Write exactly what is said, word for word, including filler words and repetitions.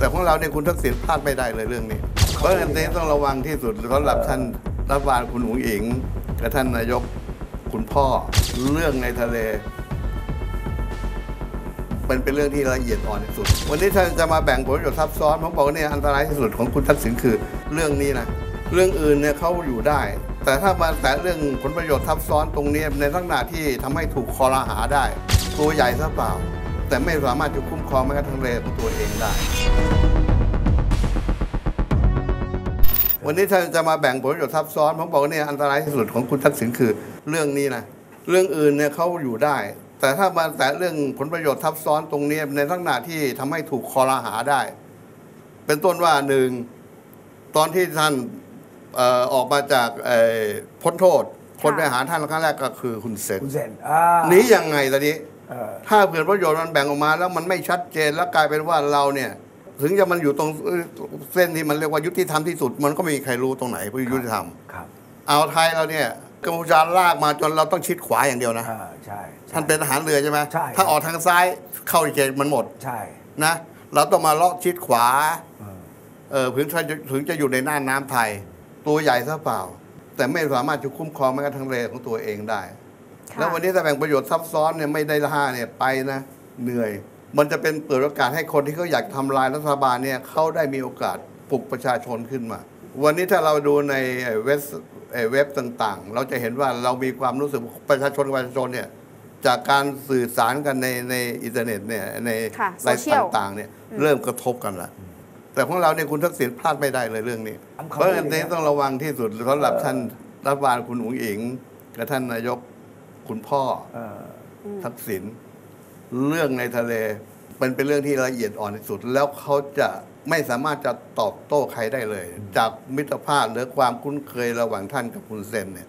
แต่ของเราเนี่ยคุณทักษิณพลาดไม่ได้เลยเรื่องนี้เพราะฉะนั้นต้องระวังที่สุดสำหรับท่านรัฐบาลคุณอุ๋งอิงกับท่านนายกคุณพ่อเรื่องในทะเลมันเป็นเรื่องที่ละเอียดอ่อนที่สุดวันนี้ท่านจะมาแบ่งผลประโยชน์ทับซ้อนผมบอกว่าเนี่ยอันตรายที่สุดของคุณทักษิณคือเรื่องนี้นะเรื่องอื่นเนี่ยเขาอยู่ได้แต่ถ้ามาแต่เรื่องผลประโยชน์ทับซ้อนตรงนี้ในลักษณะที่ทำให้ถูกคอรหาได้ตัวใหญ่ซะเปล่าแต่ไม่สามารถจะคุ้มครองแม้กระทั่งทะเลของตัวเองได้วันนี้ท่านจะมาแบ่งผลประโยชน์ทับซ้อนผมบอกว่าเนี่ยอันตรายที่สุดของคุณทักษิณคือเรื่องนี้นะเรื่องอื่นเนี่ยเขาอยู่ได้แต่ถ้ามาแต่เรื่องผลประโยชน์ทับซ้อนตรงนี้ในลักษณะที่ทำให้ถูกคอรหาได้เป็นต้นว่าหนึ่งตอนที่ท่านเอ่อออกมาจากพ้นโทษคนไปหาท่านครั้งแรกก็คือคุณเซนหนียังไงตอนนี้ถ้าเผื่อประโยชน์มันแบ่งออกมาแล้วมันไม่ชัดเจนแล้วกลายเป็นว่าเราเนี่ยถึงจะมันอยู่ตรงเส้นที่มันเรียกว่ายุติธรรมที่สุดมันก็ไม่มีใครรู้ตรงไหนเพราะยุติธรรมเอาไทยเราเนี่ยกัมพูชาลากมาจนเราต้องชิดขวาอย่างเดียวนะใช่ท่านเป็นทหารเรือใช่ไหมถ้าออกทางซ้ายเข้าเขตมันหมดใช่นะเราต้องมาเลาะชิดขวาเออถึงถึงจะอยู่ในน่านน้ำไทยตัวใหญ่ซะเปล่าแต่ไม่สามารถจะคุ้มครองแม้กระทั่งทะเลของตัวเองได้แล้ววันนี้ถ้าแบ่งประโยชน์ซับซ้อนเนี่ยไม่ได้ละห้าเนี่ยไปนะเหนื่อยมันจะเป็นเปิดโอกาสให้คนที่เขาอยากทำลายรัฐบาลเนี่ยเขาได้มีโอกาสปลุกประชาชนขึ้นมาวันนี้ถ้าเราดูในเว็บเว็บต่างๆเราจะเห็นว่าเรามีความรู้สึกประชาชนประชาชนเนี่ยจากการสื่อสารกันในในอินเทอร์เน็ตเนี่ยในไลน์ต่างๆเนี่ยเริ่มกระทบกันละแต่ของเราเนี่ยคุณทักษิณพลาดไม่ได้เลยเรื่องนี้เพราะฉะนั้นต้องระวังที่สุดสำหรับท่านรัฐบาลคุณอุ๋งอิงกับท่านนายกคุณพ่อทักษิณเรื่องในทะเลมันเป็นเรื่องที่ละเอียดอ่อนที่สุดแล้วเขาจะไม่สามารถจะตอบโต้ใครได้เลยจากมิตรภาพหรือความคุ้นเคยระหว่างท่านกับคุณเซนเนี่ย